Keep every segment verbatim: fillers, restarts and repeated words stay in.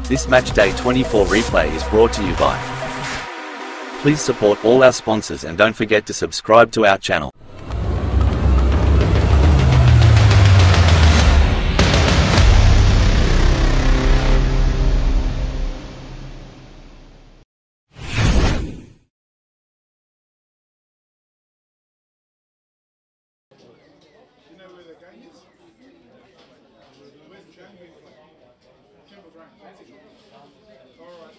This Matchday twenty-four replay is brought to you by. Please support all our sponsors and don't forget to subscribe to our channel. You know where the game is? Where's Jamie? Timber Ground. Alright.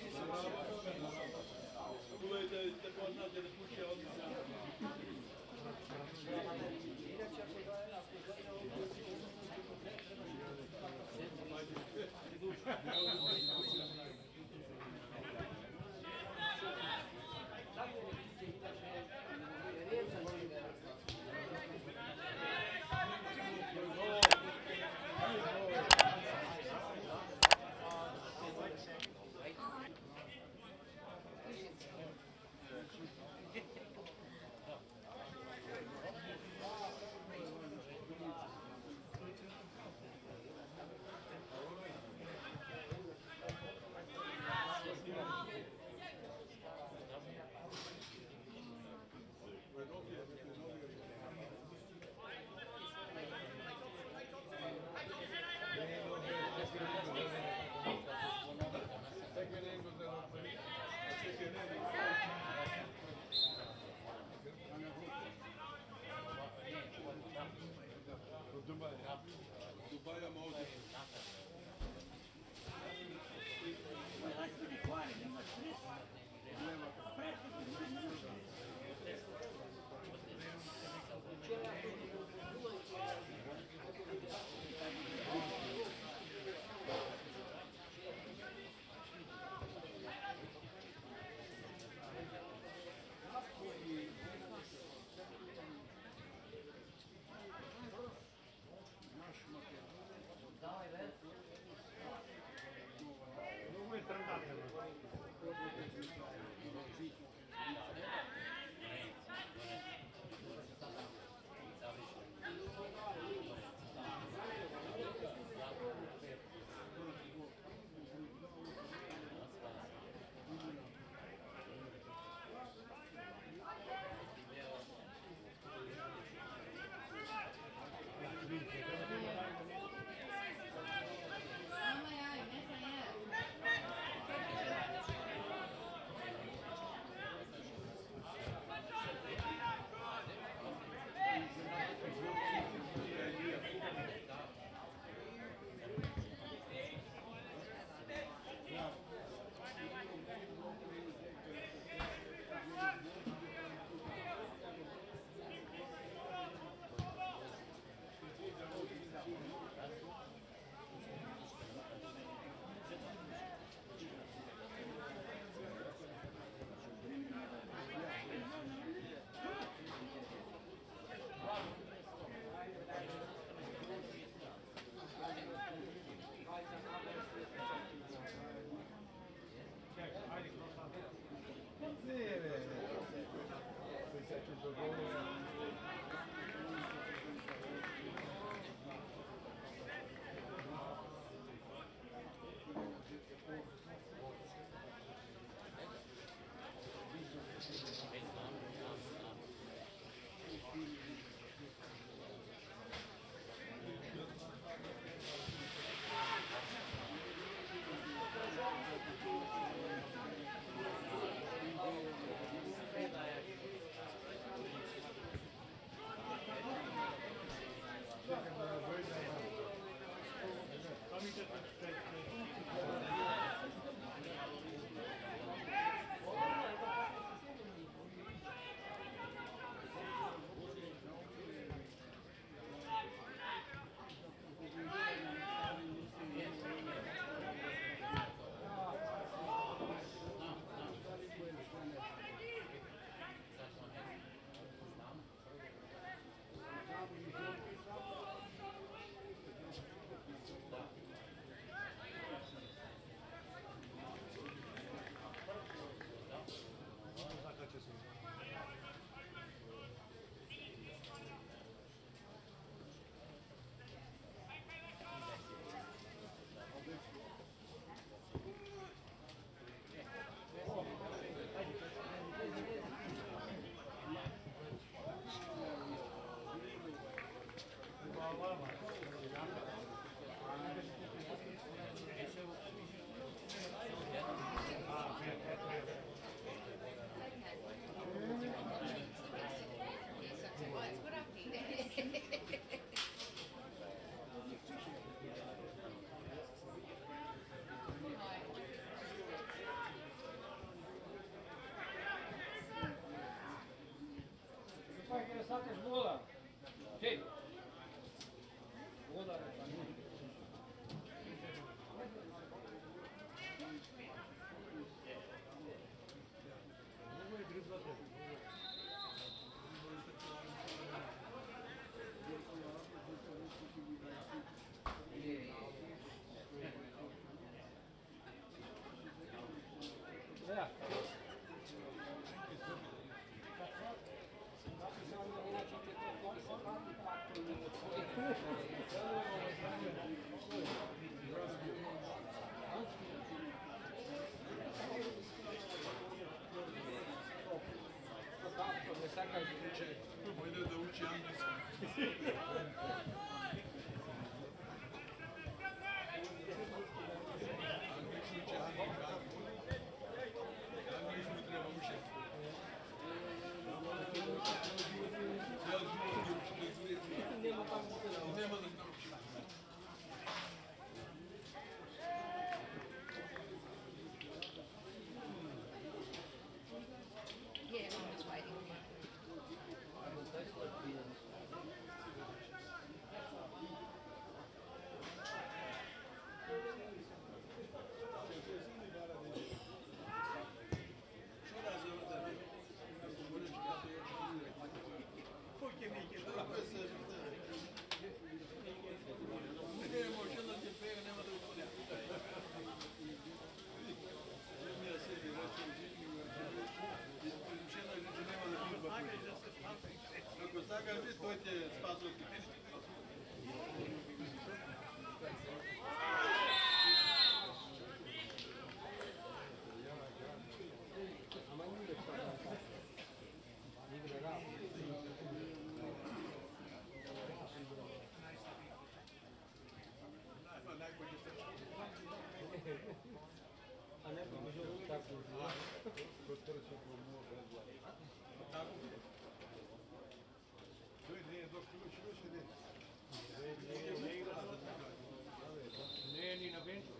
sakeš vola. Hej. Vola. Ja. Pojde da uči anglijski. Anglički uči anglijski. Anglički treba učiti. Cijel život je učiti. Nema da zna učiti. Yeah, I'm just waiting. Ako sada kaže, to će spasiti. A ne bi bilo tako. To je nije dok ključ više ne. Ne, ni na benču.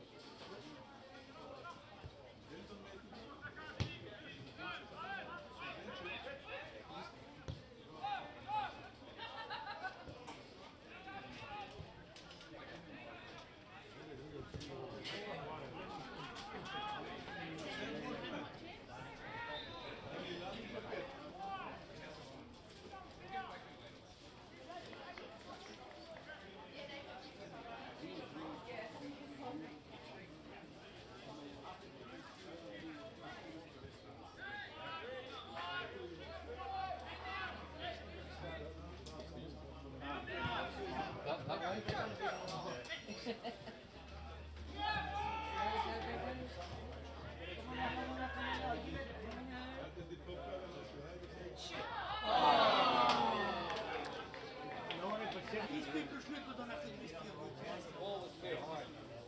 Isto prošlo do nas investiramo. Ovo sve, ovaj.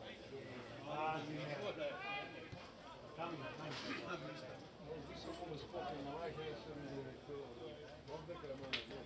Tam, tam. Visoko mu skokom na ovaj, gdje sam to... Ovdje kada malo...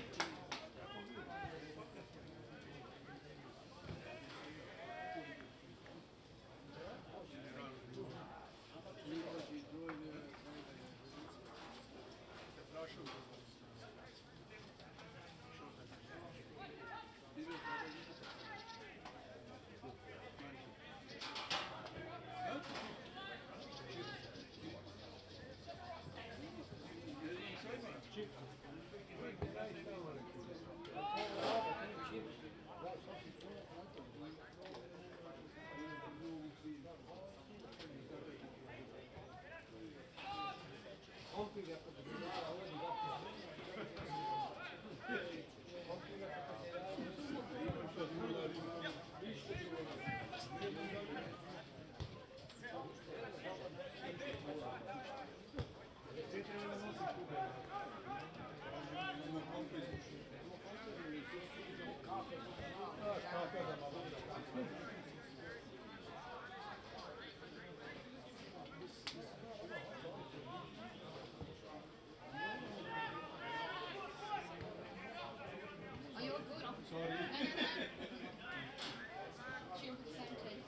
Are you all good? Sorry. No, no, no. Tune for the same thing.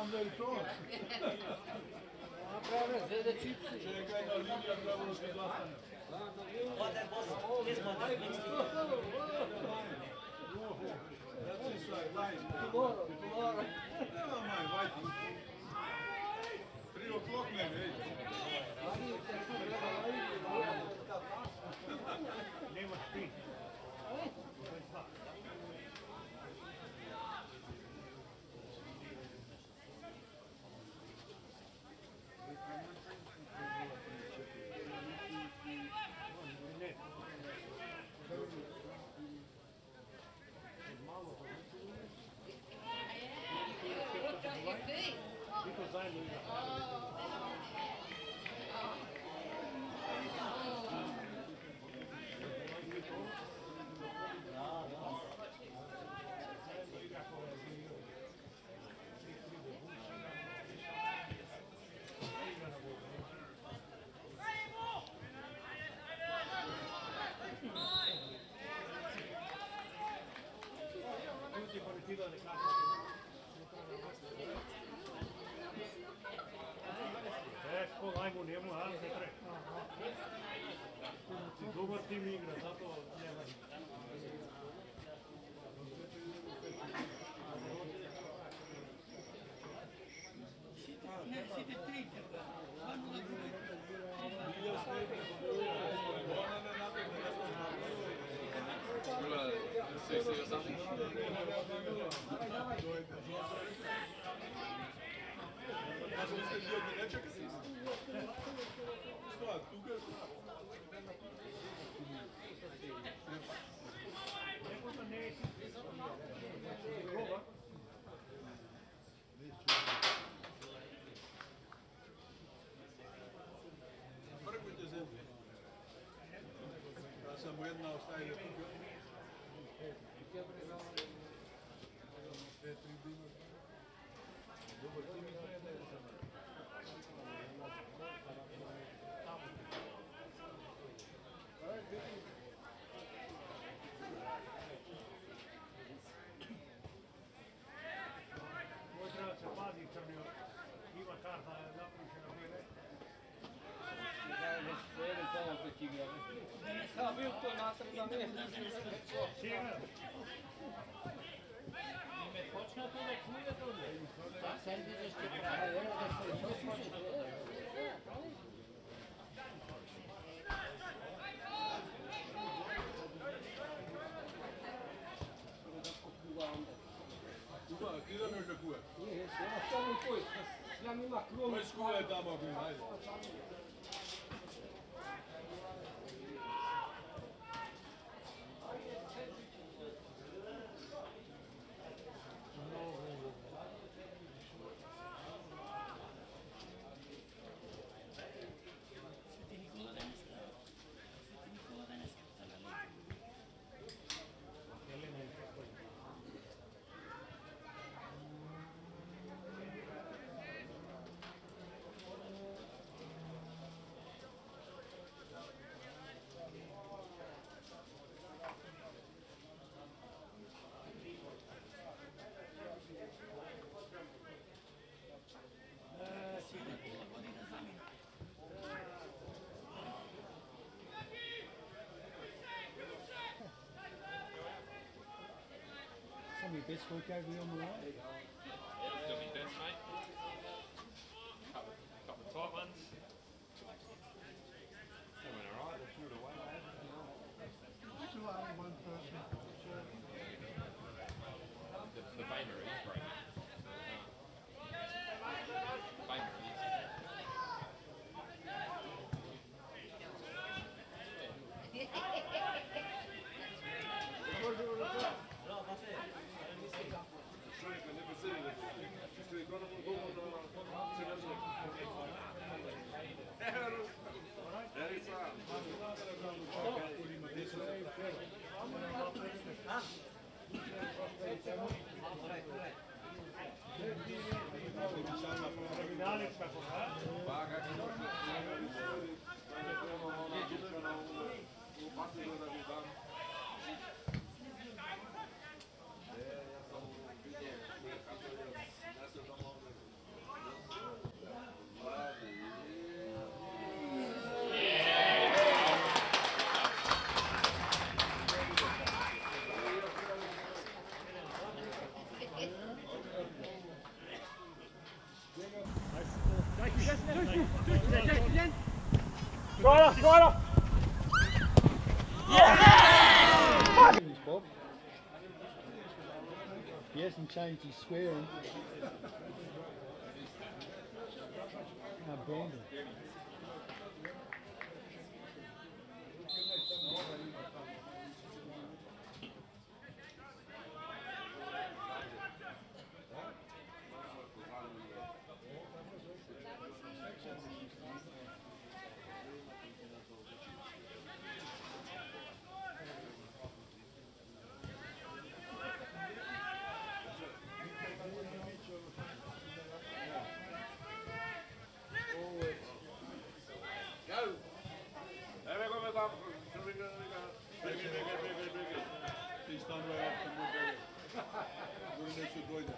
znam da je to. Napravio zede čipsi. Čekaj da Lidija trebalo se zastane. What boss? Yes, but that's next week. That's inside, line. Tomorrow, tomorrow. Nema maj, vajti. Three o'clock ne, ej. Nemaš ti. Teško, ajmo njemu, a ne treba. Dobar tim igra, zato nema. Ne, site tri. sixty or something? Možda niste dio da ne čekati? Stvar, tuga je stvar. Mrkujte zemlje. Da samo jedna ostaje tuga. Dve, tri dima. Dobar tim izgleda je za mene. Moj treba se pazi crnio, ima karta napušena bile. Da ne stvori tamo kod igra. Ja bio to natrag da ne. Čega? Me počna to da čuje to ne. Pa sad vidiš ti pravi, evo da se to počne. Kuva, ti da neš da kuva? Nije, ja stavim koji, ja mi ima krumu. Koji skuva je tamo, bin, hajde. Sam je best koliko je bio mlad. Still need best, mate. Couple, couple of tight ones. They went alright, they threw it away. Two out of one person. The, the Bainer is great. Bainer is. Čovjeka ne bezeli, čisto je gotovo dovoljno da se ne zove. Erica! Kriminalička koša. Pa kako je dobro, ne trebamo ono u paktu da bi dan. Ja sam u pitanje, kako je, ja sam tamo ovdje. Scola, scola! Bob. He hasn't changed his swearing. Now Brandon. Ti stano e non ne su doi.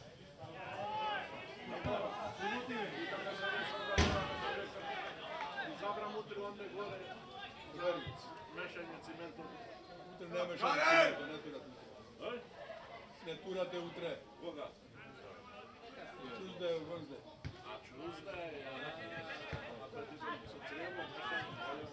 Zabramo trilone gore. Mešanje cimentu. Utre ne mešaj cimentu, ne turate. Ne turate utre. Koga? Tuesday or Wednesday. A Tuesday, a predizom su cijelo mešanje.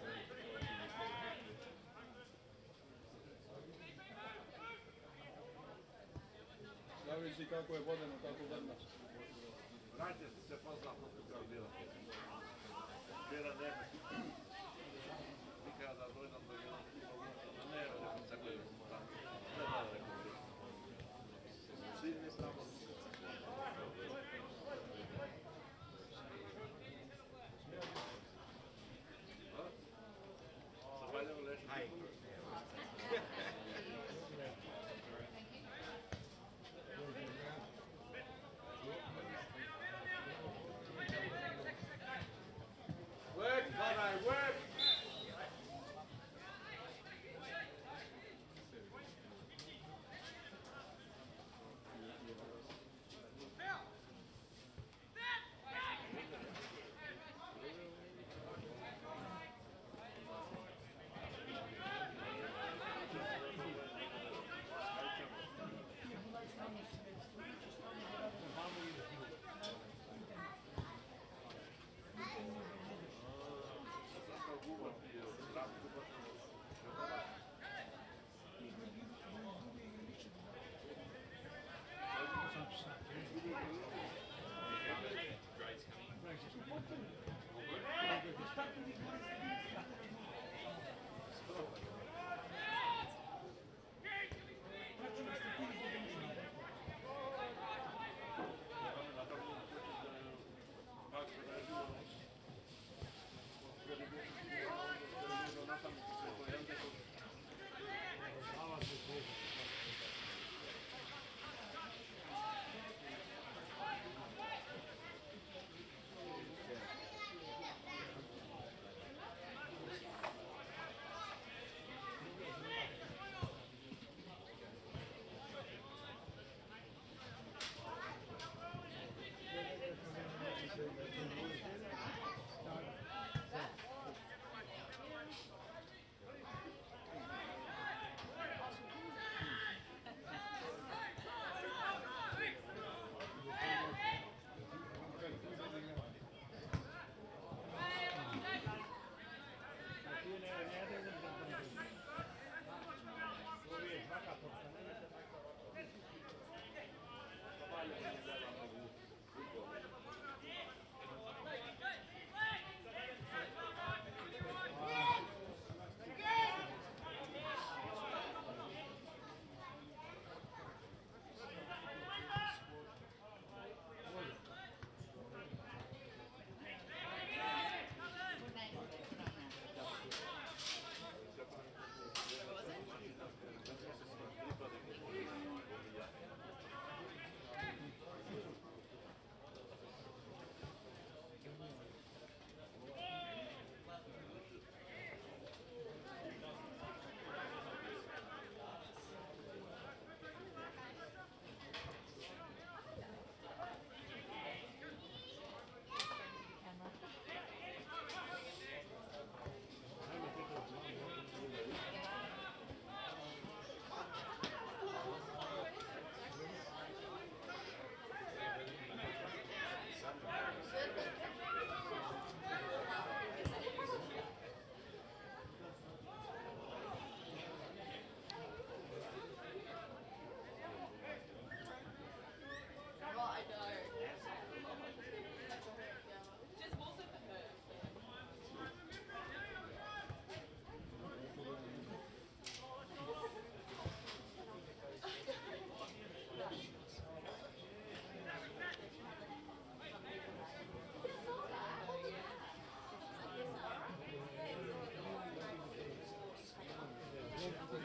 Zavisi kako je vodeno, kako vrna. Radite se poznatno kako bila. Vjera ne bi. Nikada da dojdem do jednog klubova, ne, rekao se gledaju tamo. Ne da rekao bi. Svi ne samo. Zahvaljujem Lešu. Work, Conrad, work.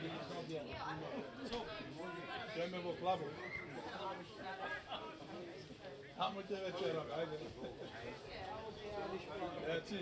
Ideme po klavu. Amo te večerom, ajde. Reci.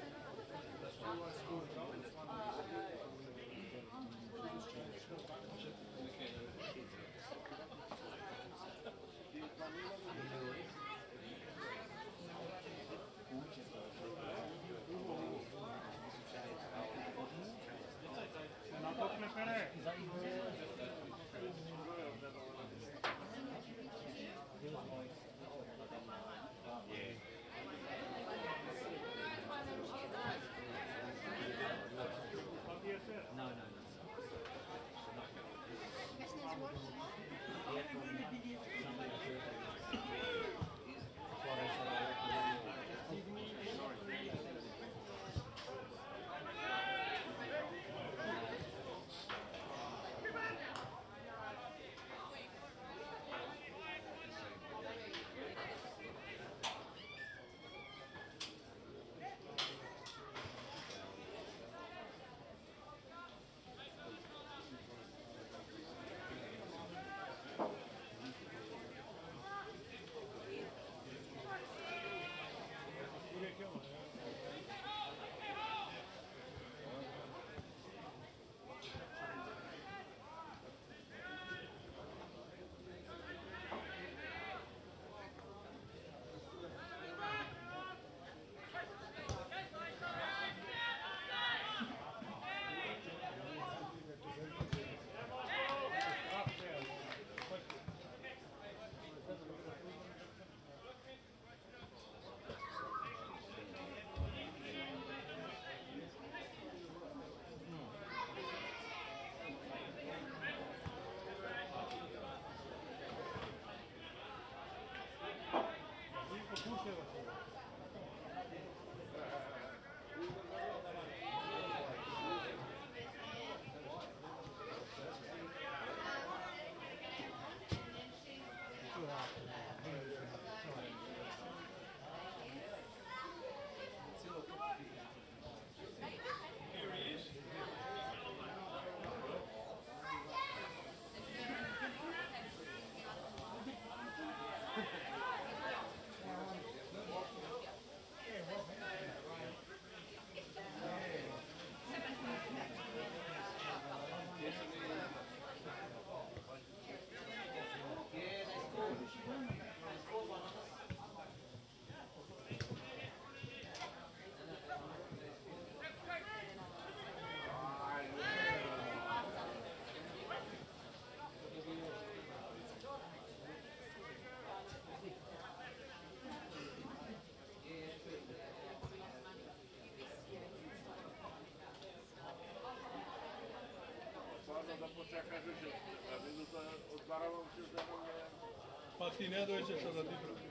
Da počekaš više, a vidu da odbaravam se da nam je... Pa ti ne dođeš da ti pravi.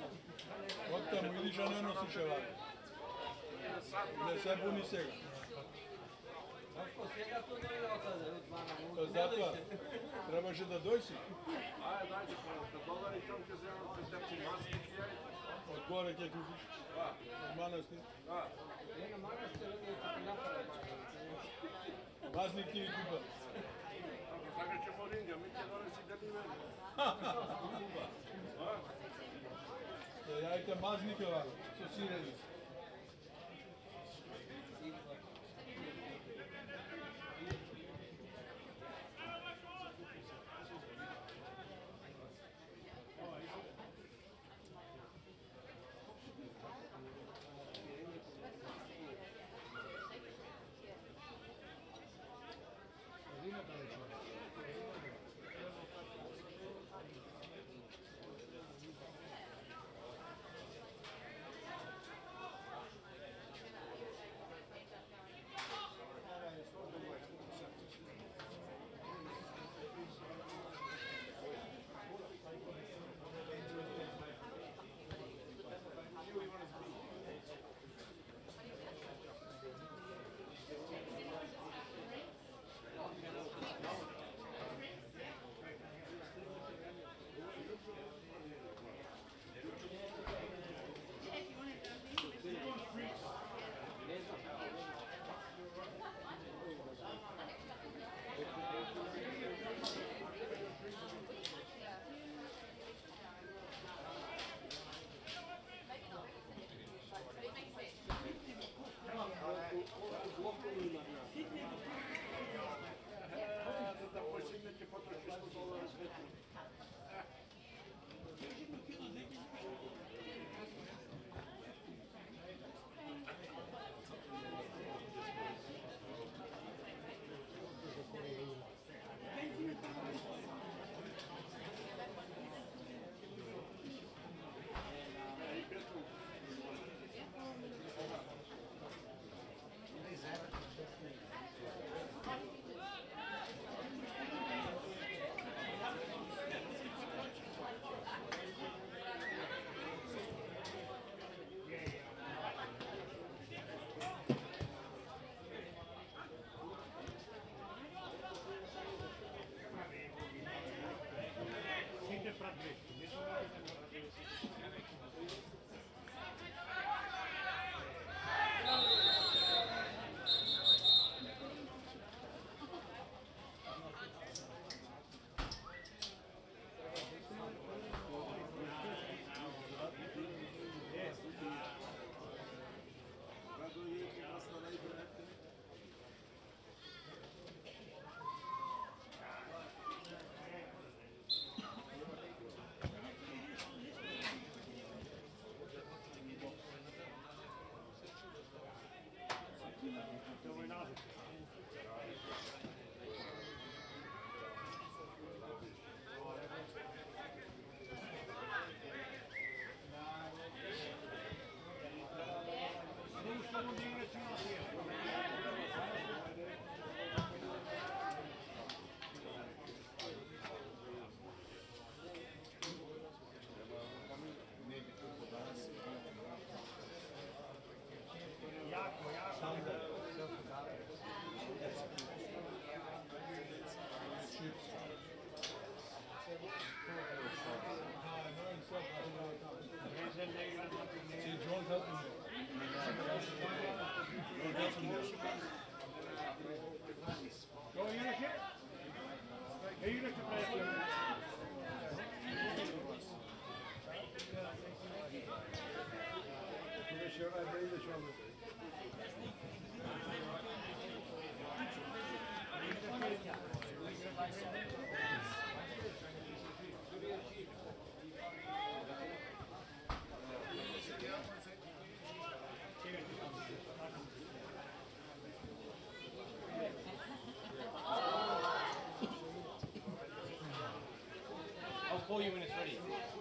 Od tamo vidiš, a ne nosiš evade. Ne se buni sega. To je zato, trebaš da dojsi. Ajde, dajde, kad dolari tom će se jedan pretepci masnik, jel? Od gore kje kupiš. Od manastir. Maznik ili kupa. Sada ćemo ringa, mi će donesi deliveri. Jajte maznike ovako, što sireni. I'll call you when it's ready.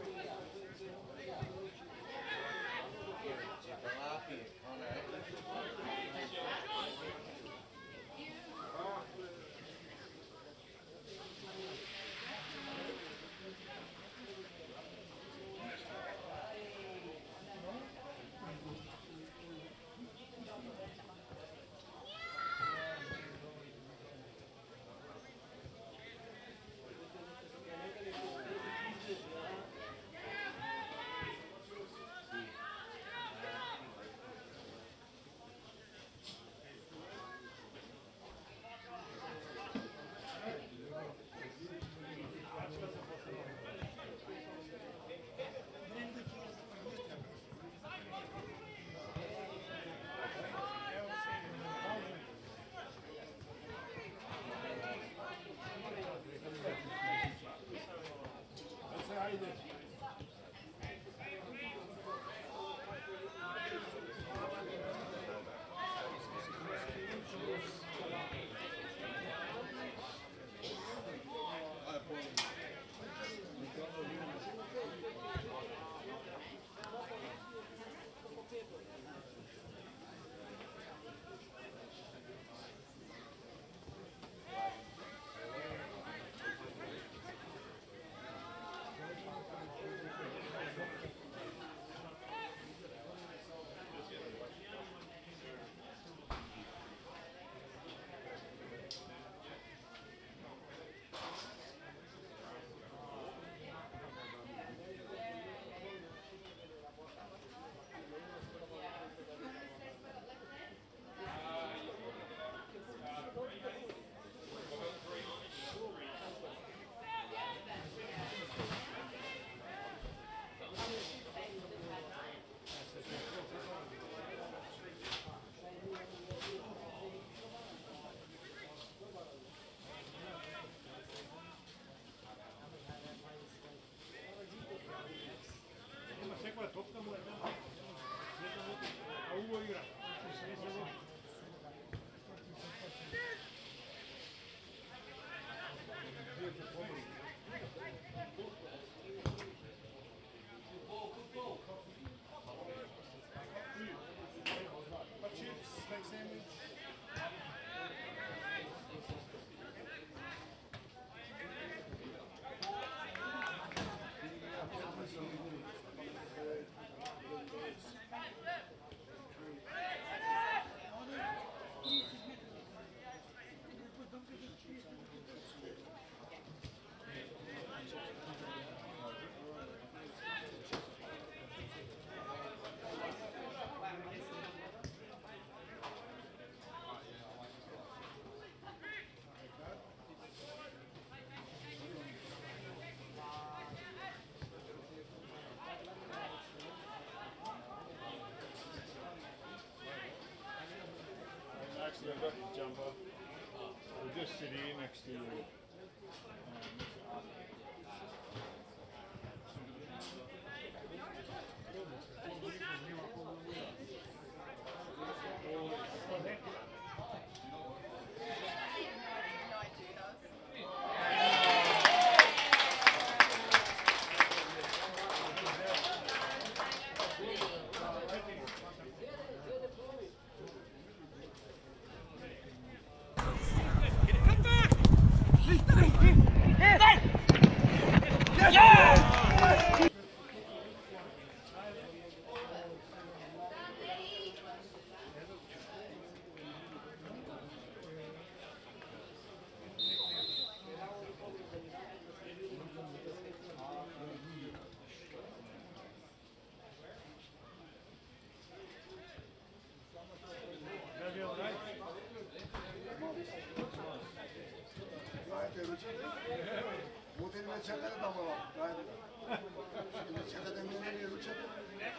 Actually, I've got the jumper. We'll just sit here next to you. Um, Mutin ve çakada da mı var? Şimdi çakada mı ne bu çakada?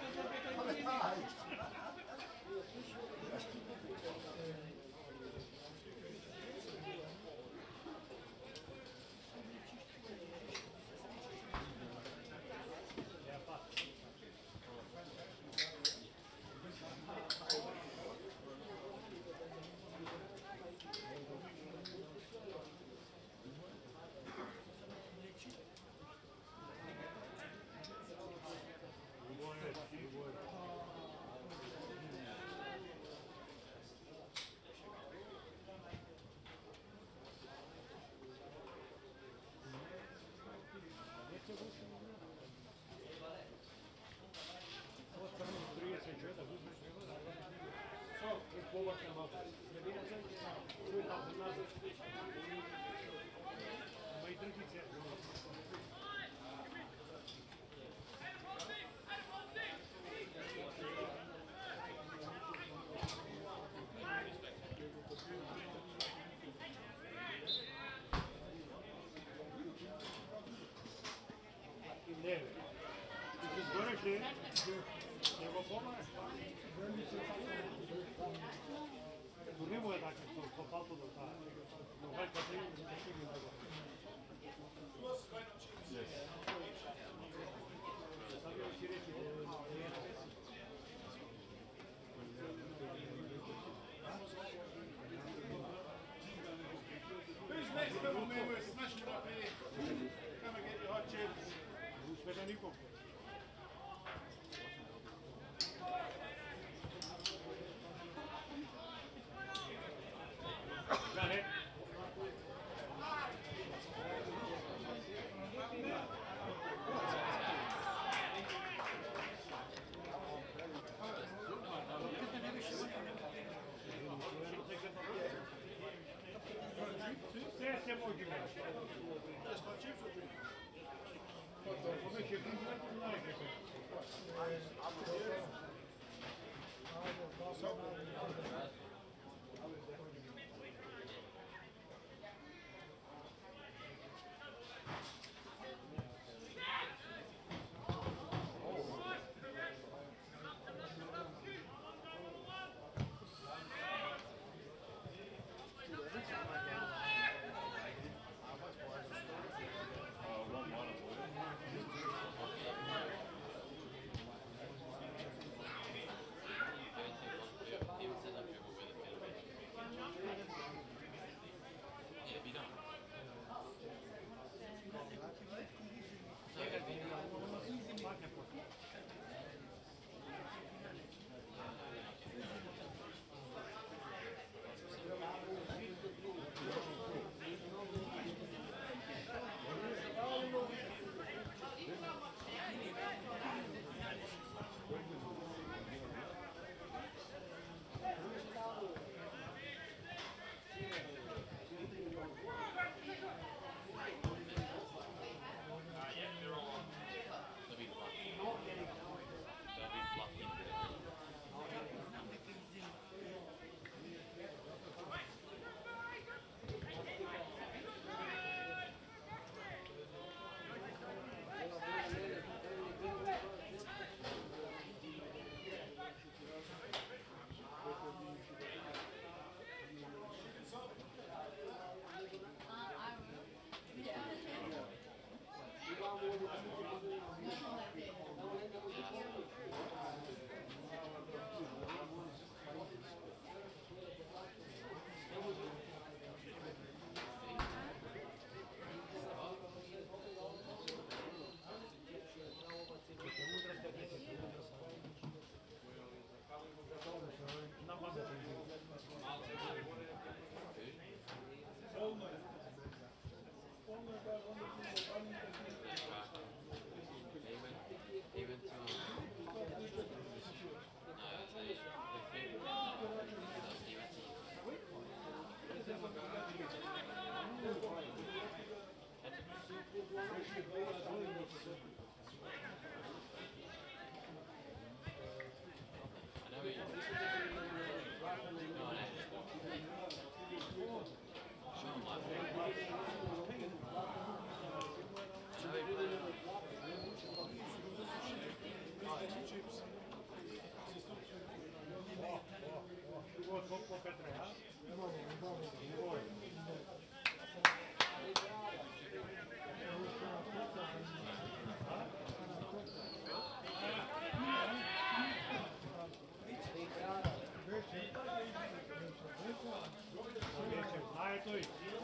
Who's next? Come on, man, we're smashing it up here. Come and get your hot chips. Even says I'm here with stoji.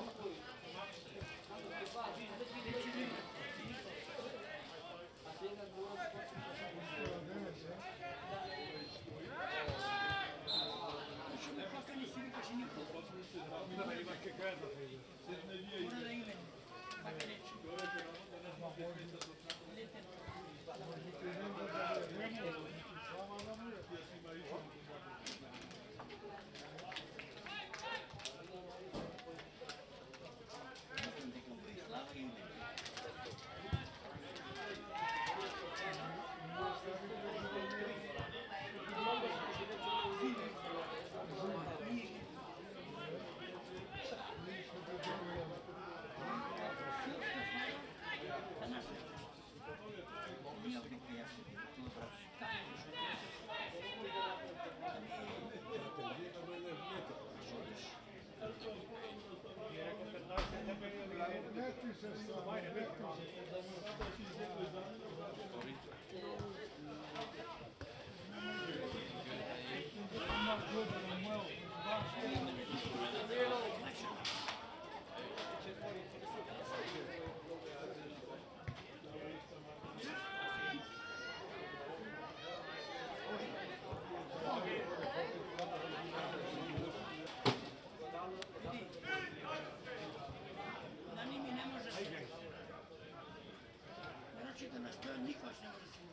Ima che casa, Mora da ime. Kako reći? Mislim da kao Slava ime. Metti se sta, vai, metti se. Da ni mi ne može se. Naročito na stojan niko još ne može se.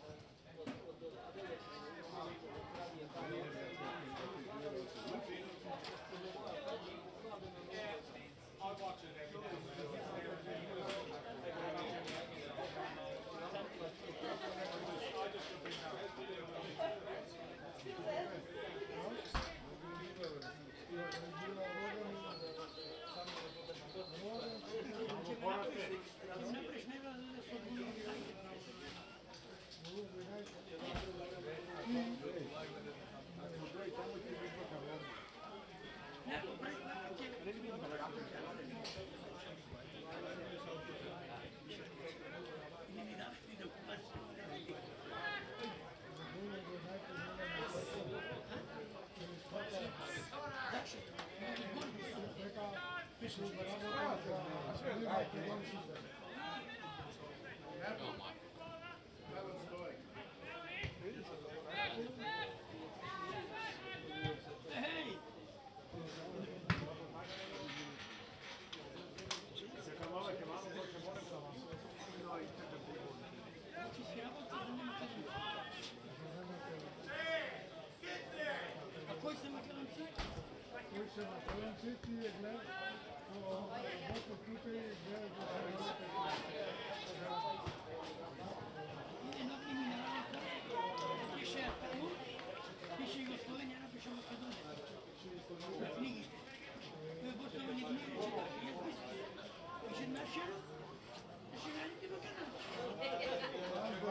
Napraviš nevjerojatno da su odgovorili tajke. Neko pravi ovakav će... Ne mi daš ti da kupaš. Dakle, zgodno sam. Piše u baranu, a sve imate dom sutra. Hej! Znači si rabot, da nema kada. A koji se makaronci? Koji se makaronci ti je gled, boko tukaj je gled, da se ne Ide novi mineralni kap, piše Peru, piše Jugoslovenija, napiše Makedonija. Na knjigi. To je Bosovani knjige čitao, je zbiski. Piše našero, piše raditi Makedonija.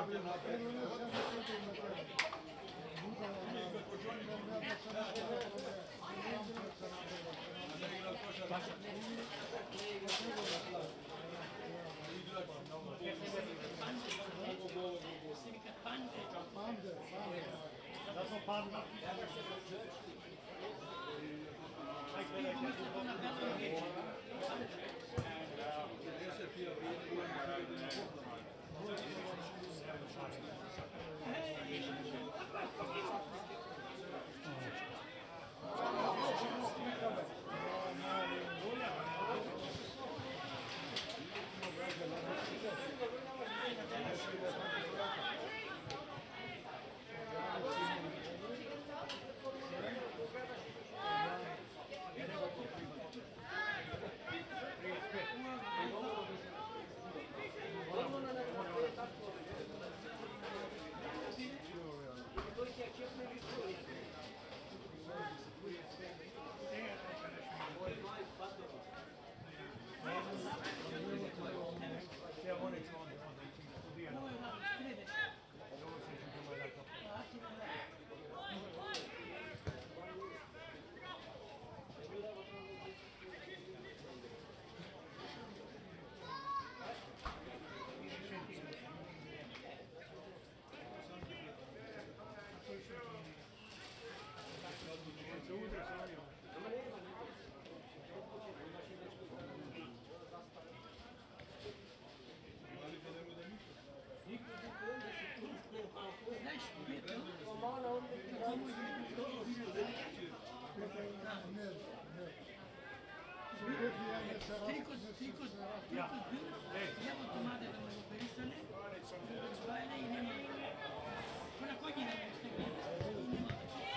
Svi kad pande. Pande, pande. Da smo panda. Ti pomisli to na belom riječi. Ti kod, ti kod, ti kod bil, evo tomate da mogu peristane, spajene i nema. Ko na konji ne mogu stekati i nema.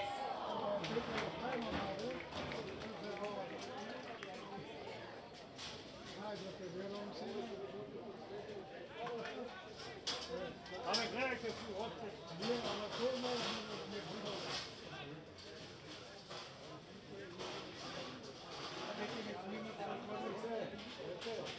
Ale gledajte tu opet, nije, ali to može ne bude. Neki mi snimak sa tvrdih sve, to je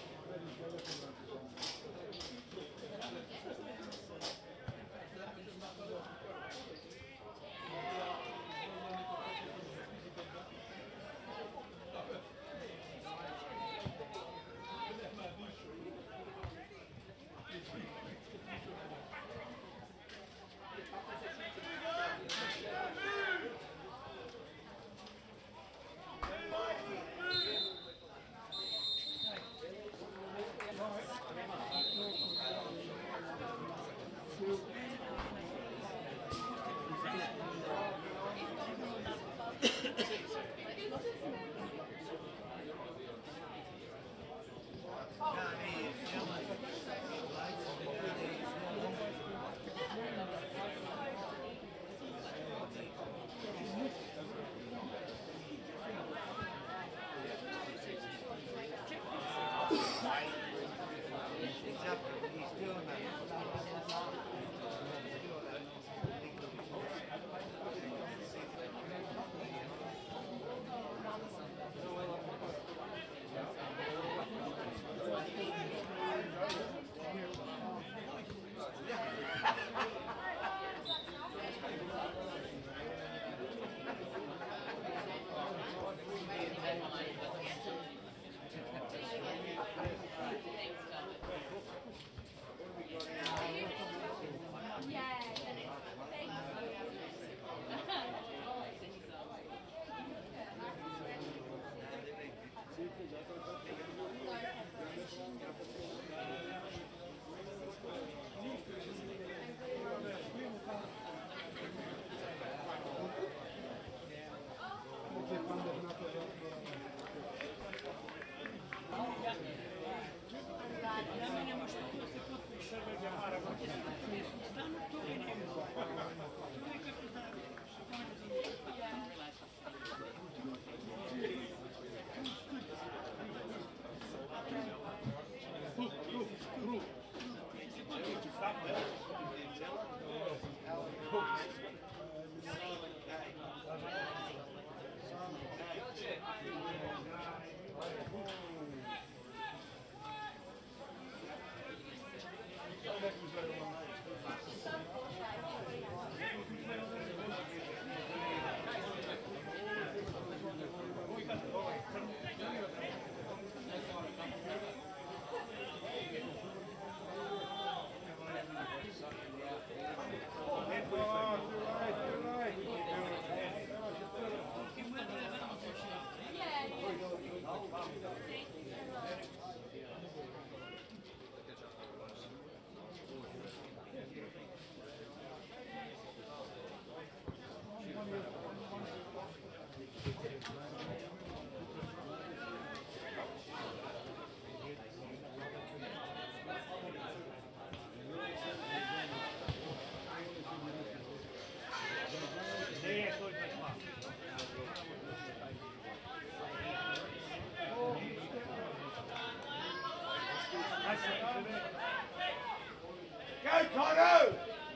Go, Tono!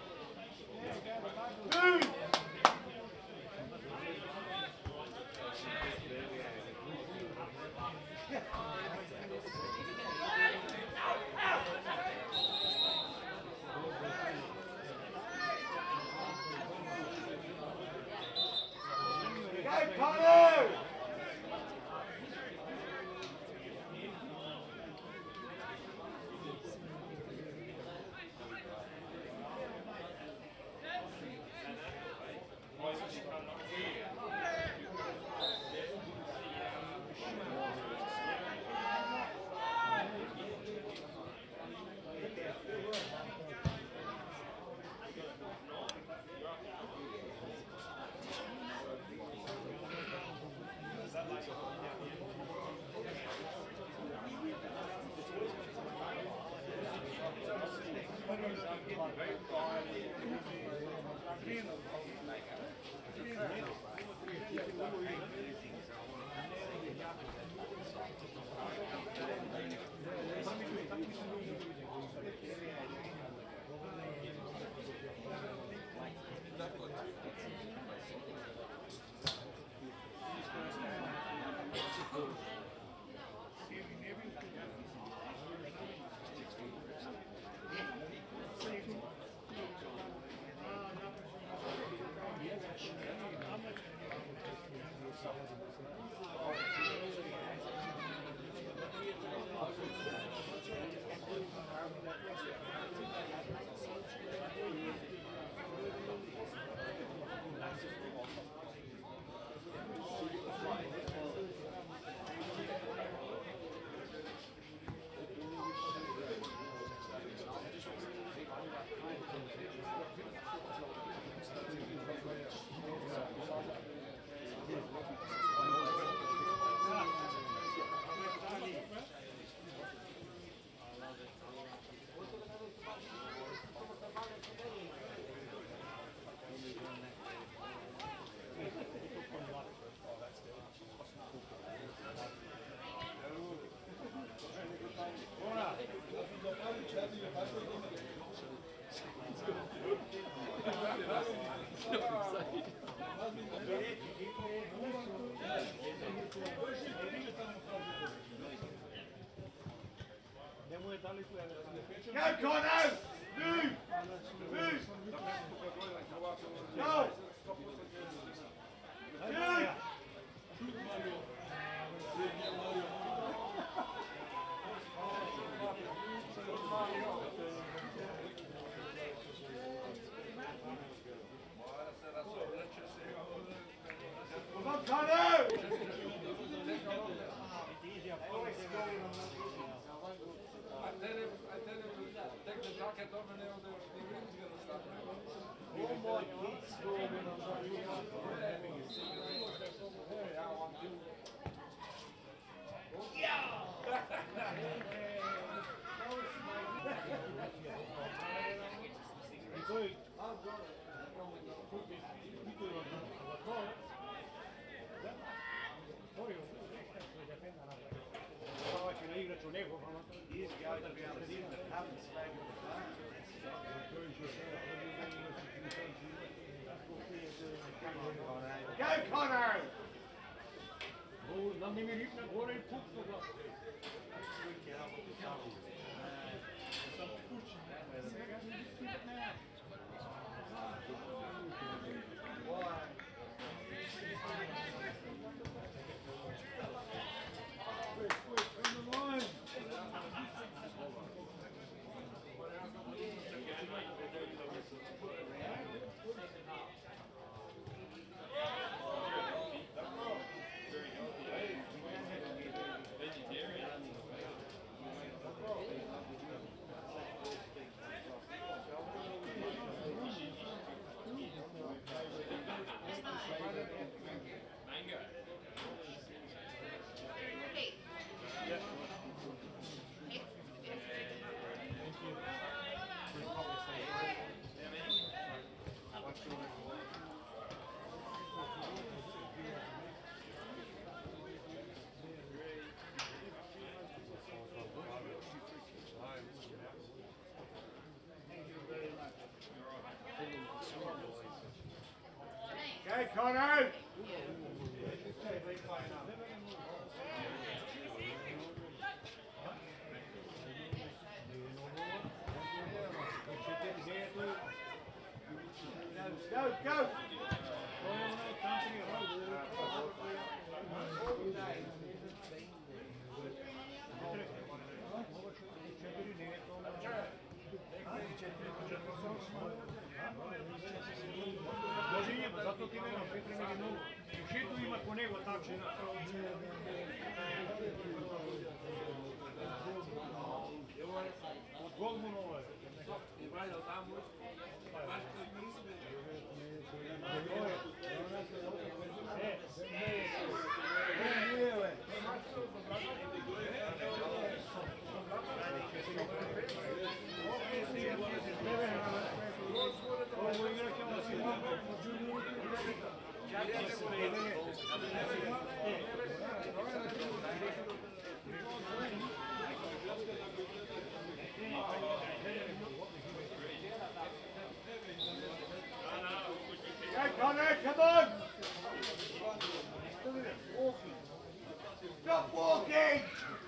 Move! Go, Tono! Go, Connor! Move! Move! Go! Move! Come on, Connor! I tell him, I tell him to take the jacket off and the, the ring's gonna start. Oh my kids going These guys are being the haven't slag in the back. Go, Connor! Dan neem je niet naar voren in poep toch? Go, Connor! Go, go! Zato ti nema pripremljeni novu. U šitu ima ko nego tako. Od Goldmanova je. I valjda tamo, baš kod njih. Ovo igra ćemo si Go, Connor, come on! Stop walking!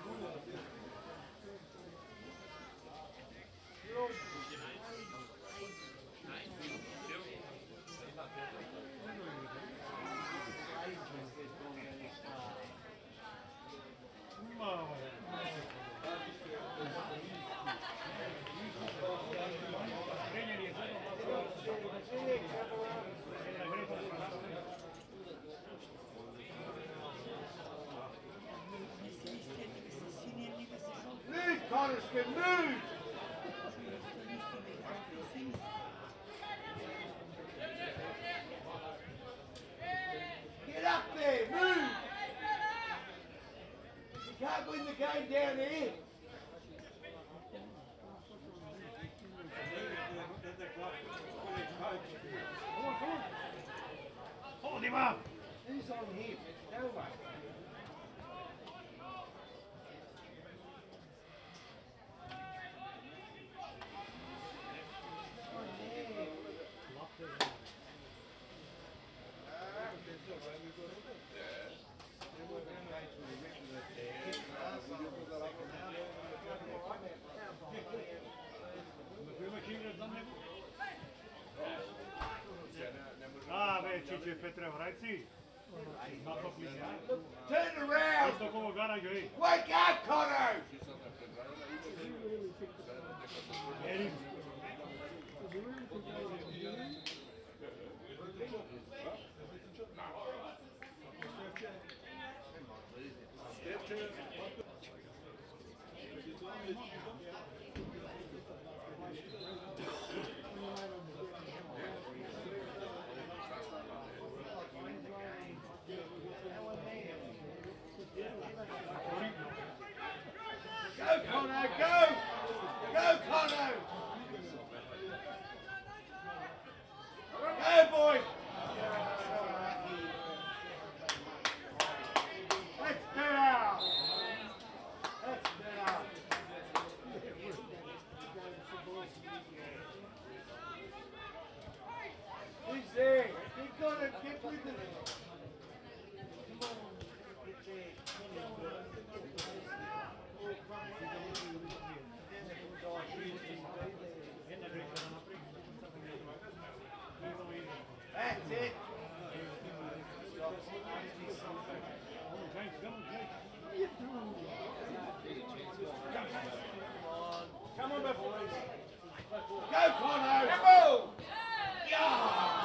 Move, Coniston, move! Get up there, move! You can't win the game down here. Hold him up! Who's on him? No one. A, beh, Cice Petre, vrajci? Turn around! Isto kovo garađu, ej. Wake up, Connor! Erim. Go, Connor, go! Go, Connor! Go, boy! That's better! That's better! Who's there? Get Connor, get with him! Come on, get there. That's it. Come on, my boys. Go, Connor. Come on. Yeah.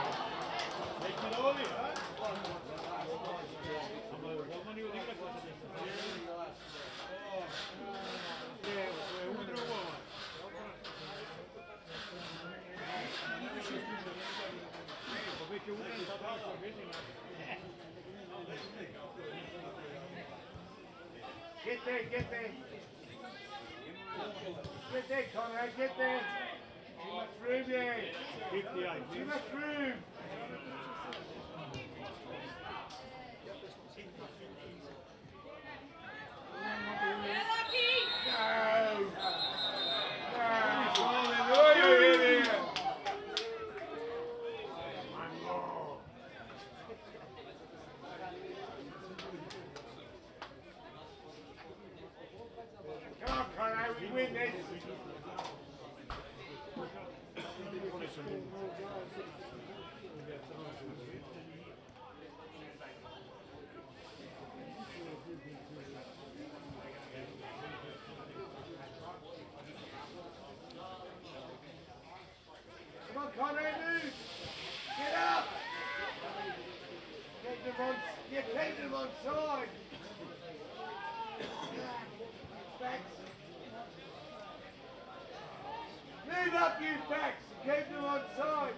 Get there, get there. Get there, Connor, get there. Too much room there. Too much room. No. Come on, Connor, we win this. Come on, Connor, move. Get up. Get them on, get them on side. Backs. Move up, you backs. Keep them on side.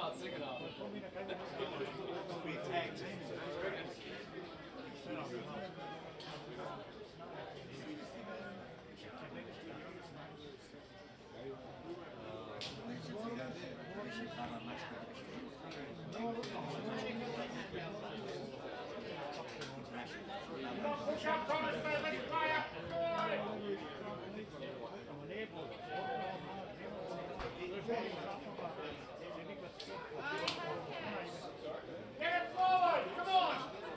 start singing on it. We tag teams. Push up, Coniston, let's fire! Get it forward, come on!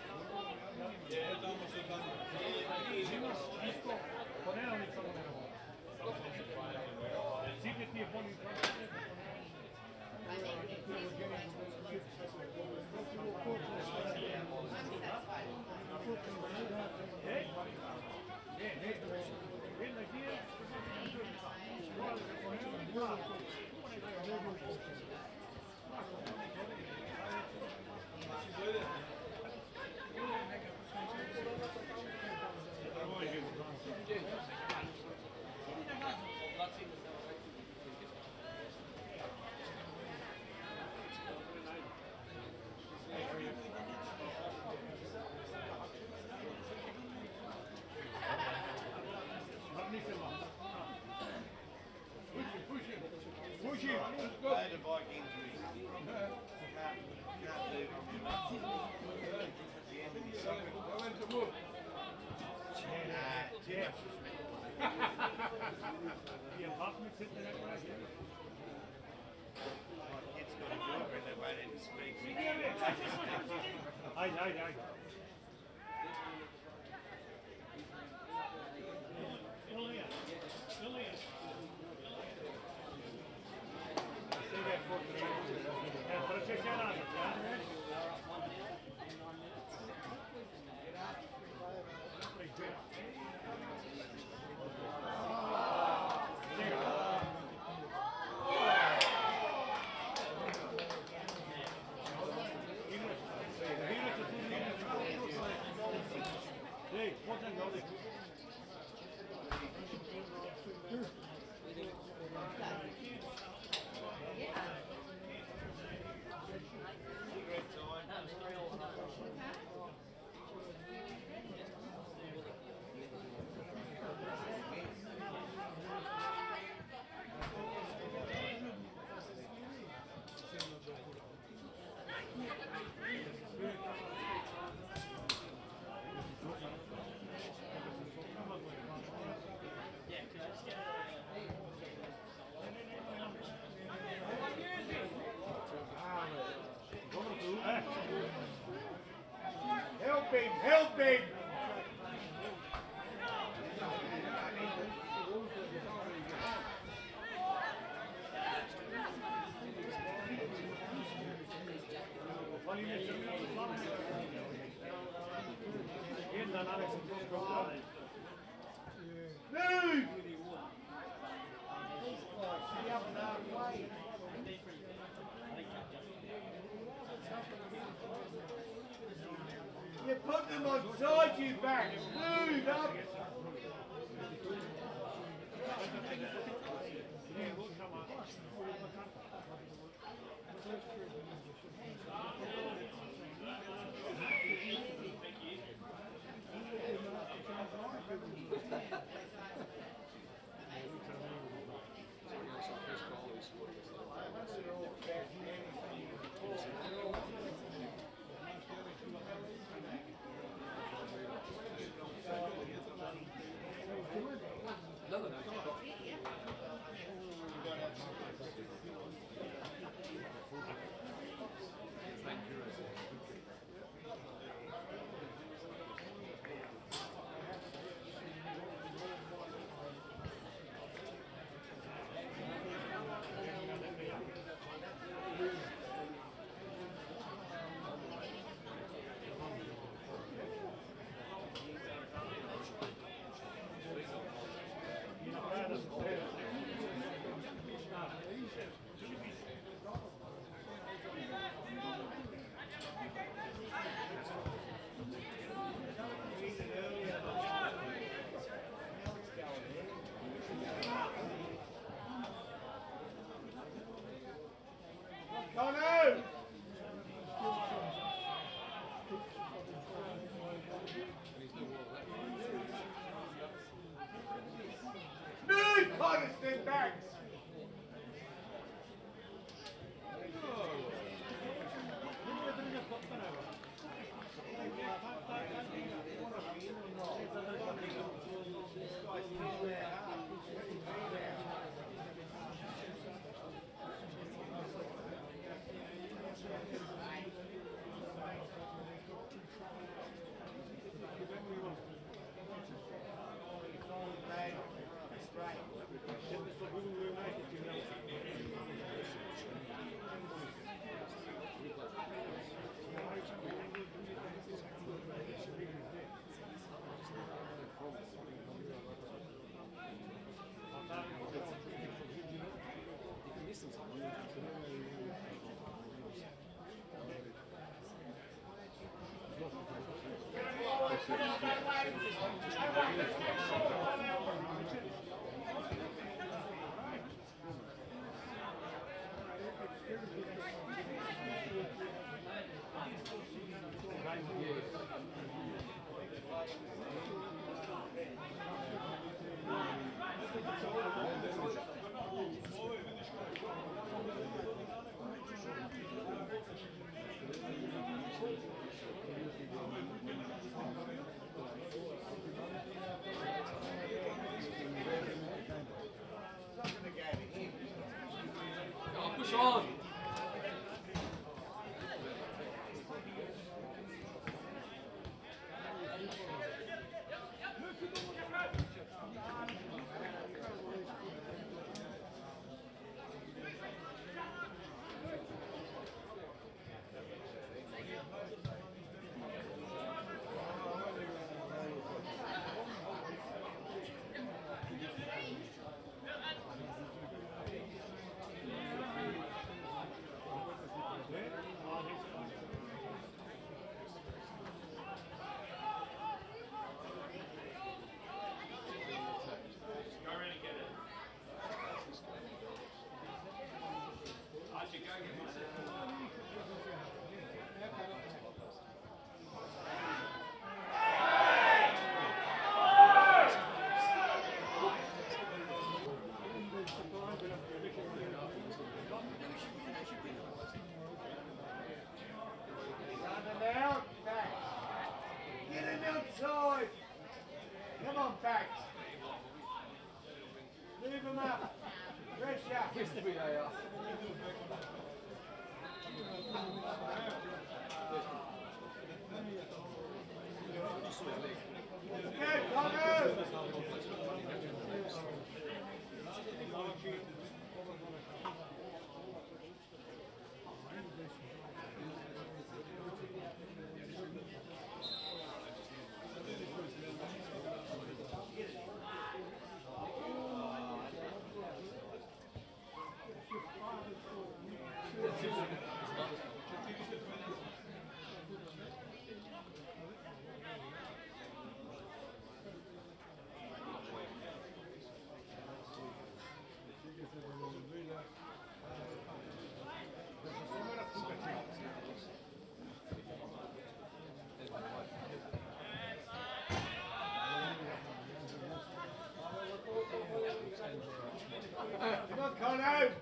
I had a bike injury. Can't, can't do it on your own. The end of your socket. Nah, too much respect. My kid's got a girlfriend that won't even speak to me. Aye, aye, aye. Help him, help him! Move! You put them on side, you back. Move up. Coniston backs. Push on! Come on, back. Leave him up. Pressure. Good, Connor. Come on, Connor!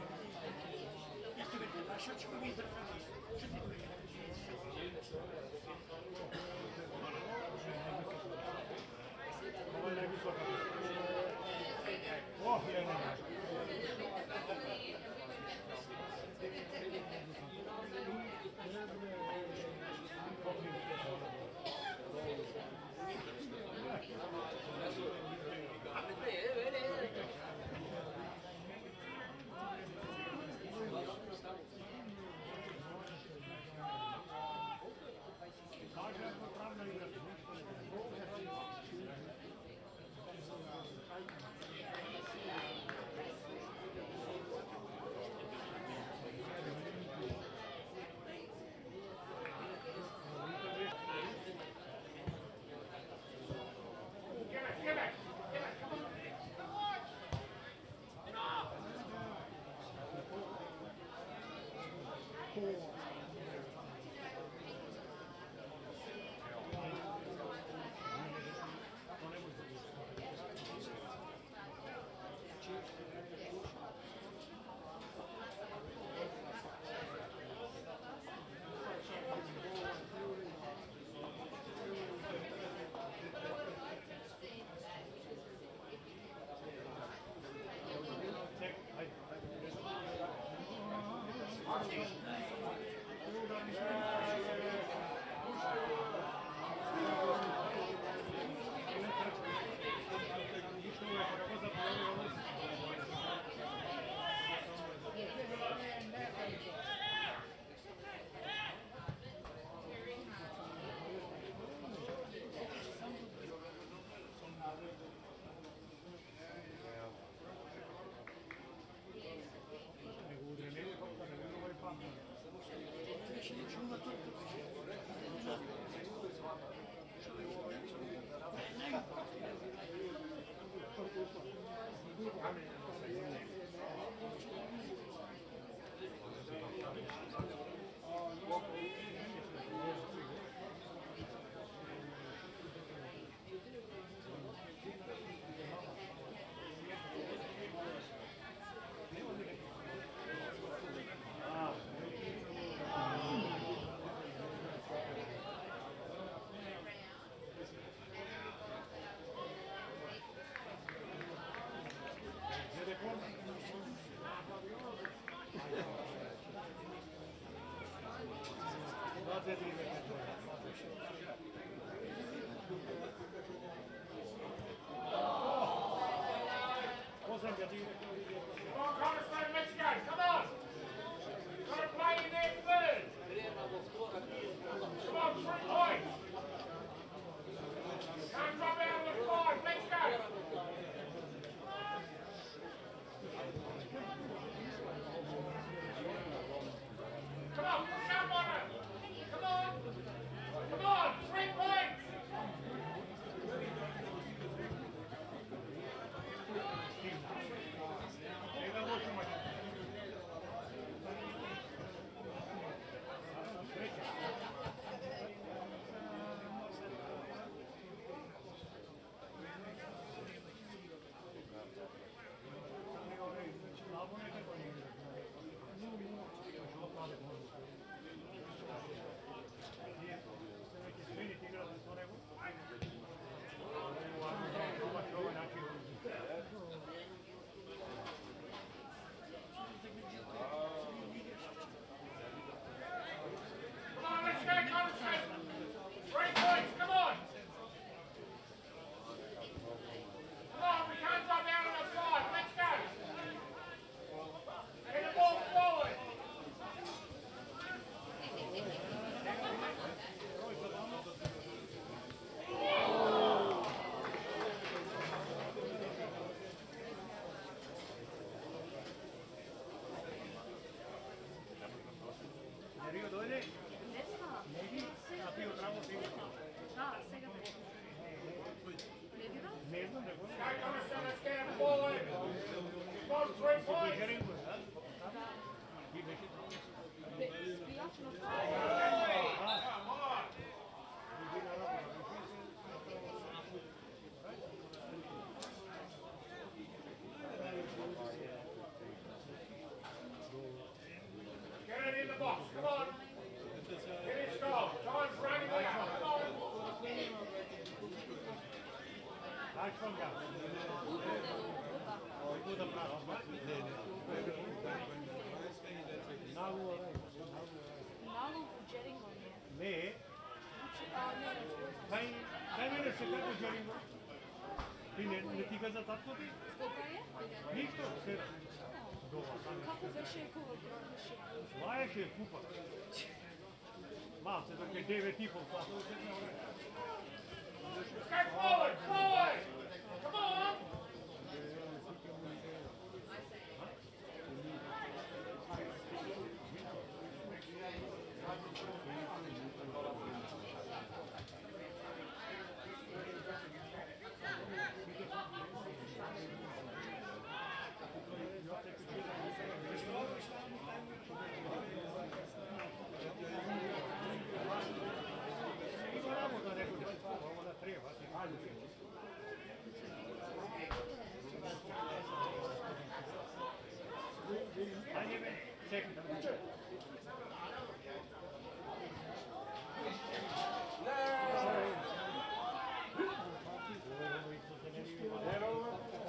Що Come on, Coniston, let's go, come on! Gotta play in there third! Come on, three points! Can't drop out of the five, let's go! Come on, push up on it! Come on! Come on, three points! Ne? Daj, daj mene se kako želimo. Ti ne, ne ti ga za tatko ti? Ništo, se... Kako veše je kuva, brojneš je? Laješ je kupa. Malce, dok je devet i pol sata. Get forward, forward! Come on!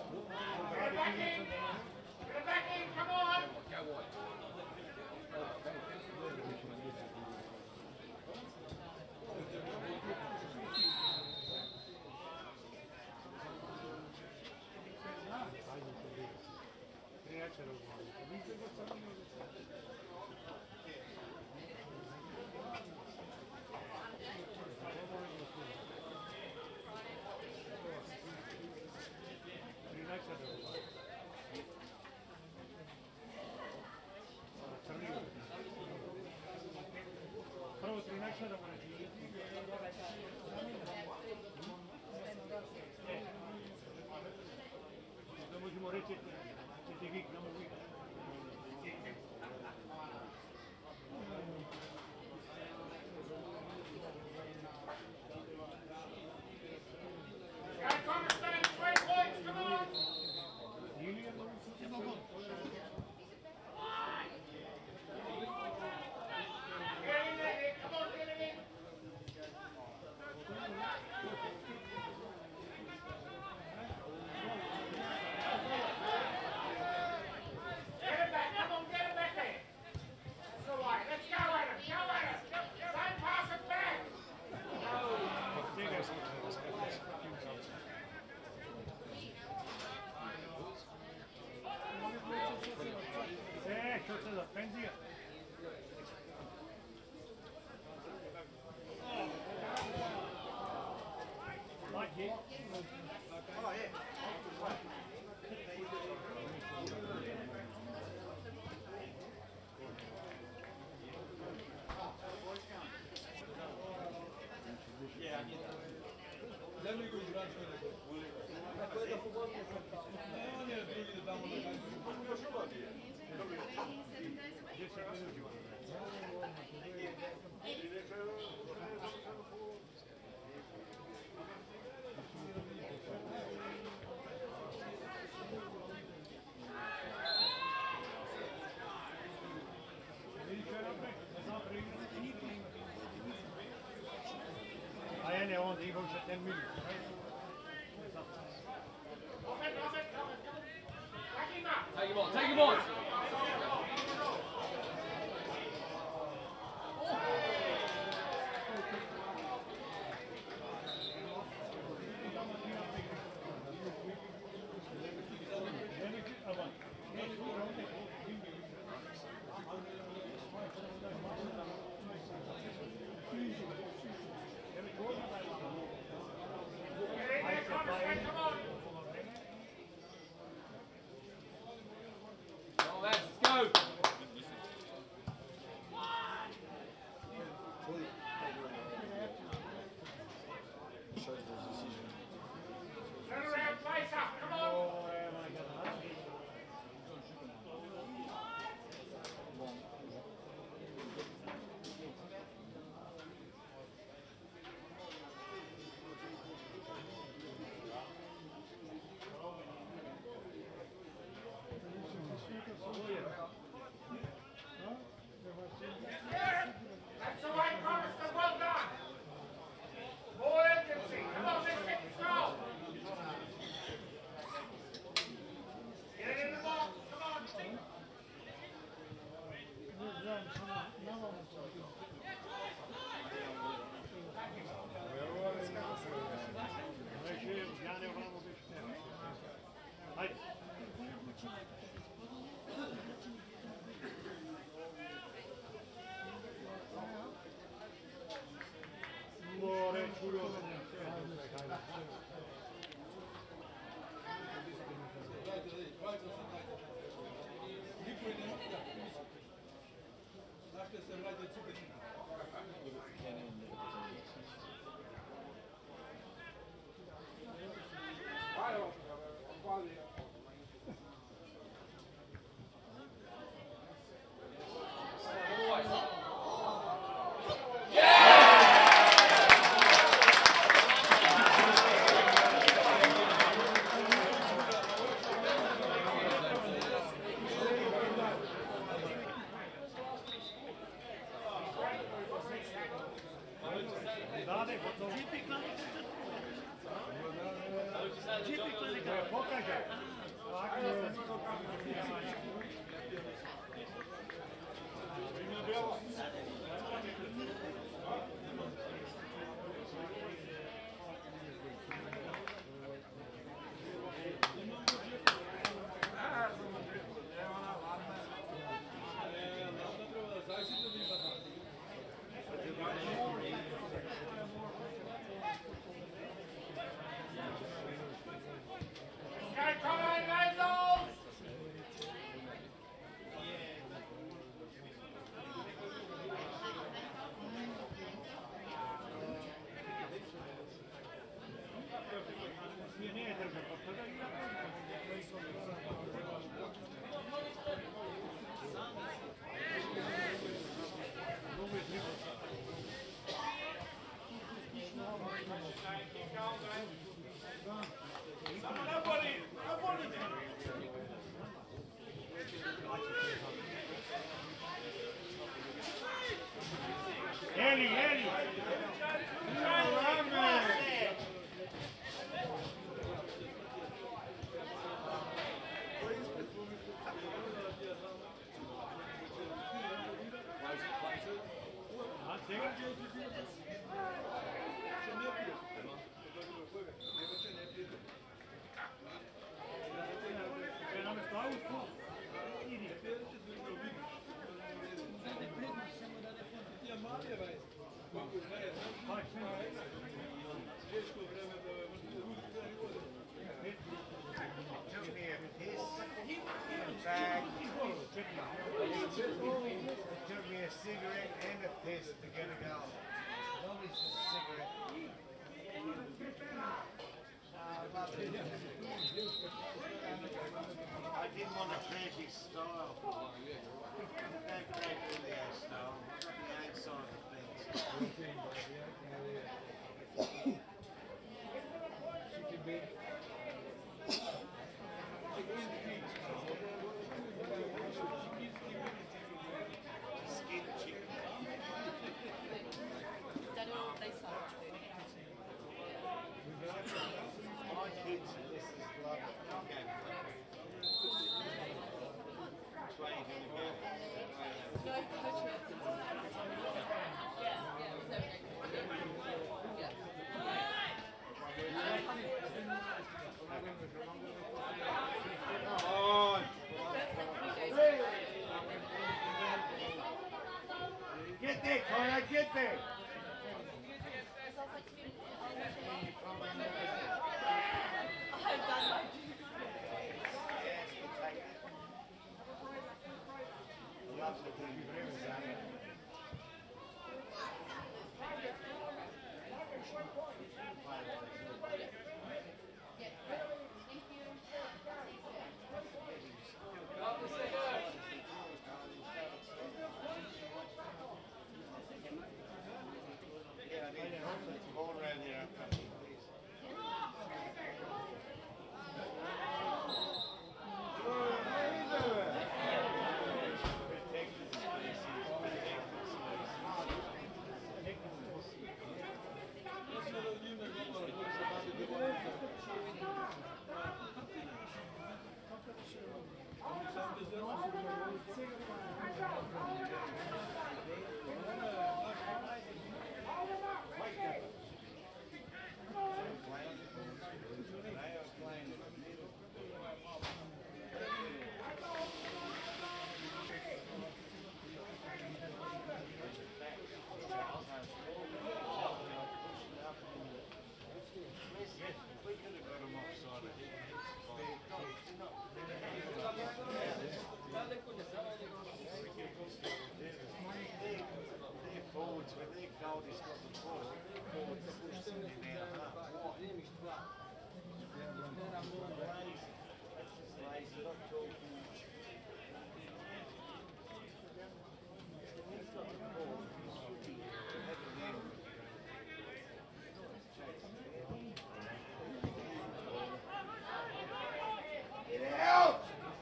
Get back in, come on! Ne možemo reći, će ti vik, ne možemo vik. Guy Coniston, twenty points, come on! Get in there, Nick, come on, get it in! Get it back, come on, get it back there! That's all right, let's go at him, go at him! Don't pass it back! E, što se da, penzija? Maki? A ja ne, onda imam še ten minut. Off it, off it, off it, come on! Back him up! Take him on, take him on! Get in there, Coniston, come on! Come on, lads, let's go! Turn around, face up, come on! That's the way, Coniston, well done! More urgency, come on, let's get control! Get it in the box, come on! Hajde. More čujo. Eli, Eli! Rame! Took me a piss in a bag. It took me a cigarette and a piss to get a go. Nobody's just a cigarette. I didn't want to cramp his style. Don't cramp Julio's style. I've got the own side of the fence. Skin chicken. My kids, this is lovely. I'm going to love it. Which way are you going to go? Come on! Get there, Connor, get there! All around there, please. We could have got them offside. Their forwards, when their goalie's got the ball, their forwards push them in our half. Lazy. That's just lazy, not talking. He's got the ball, he should be having them. Get out!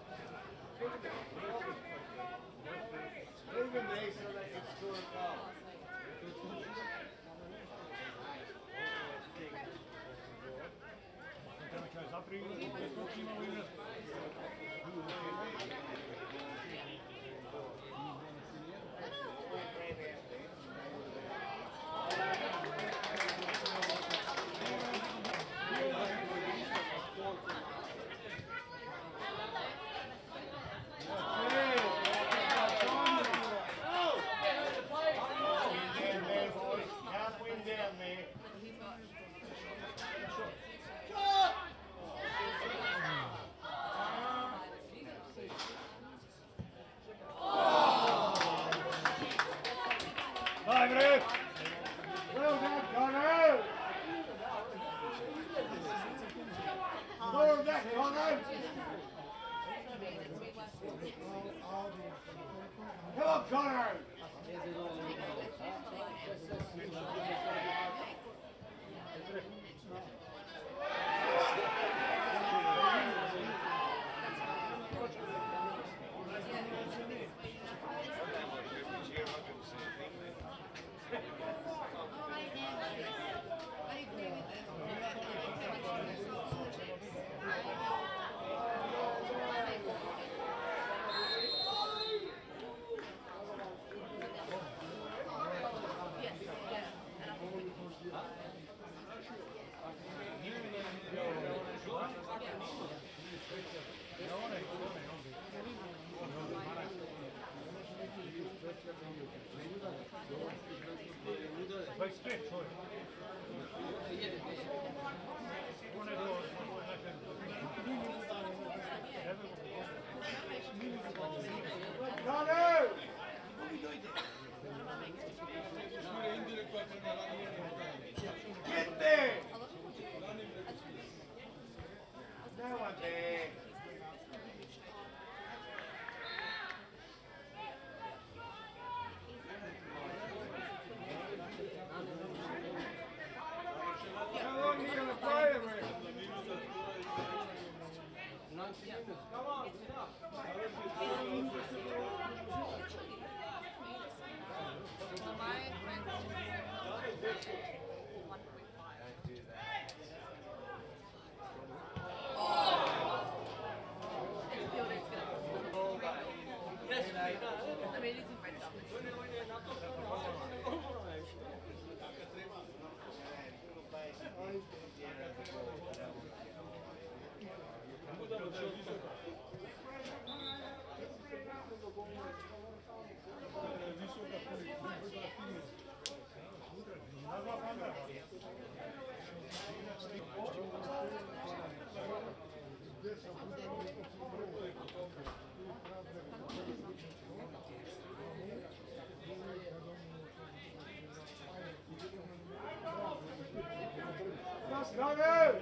Move him there so they can score a goal. dvadeset pet čovjek. On je do Dale! Gdje? Nemate! Evo nije na kraje, bre! Come on, stop! I mean, it's in red Bravo!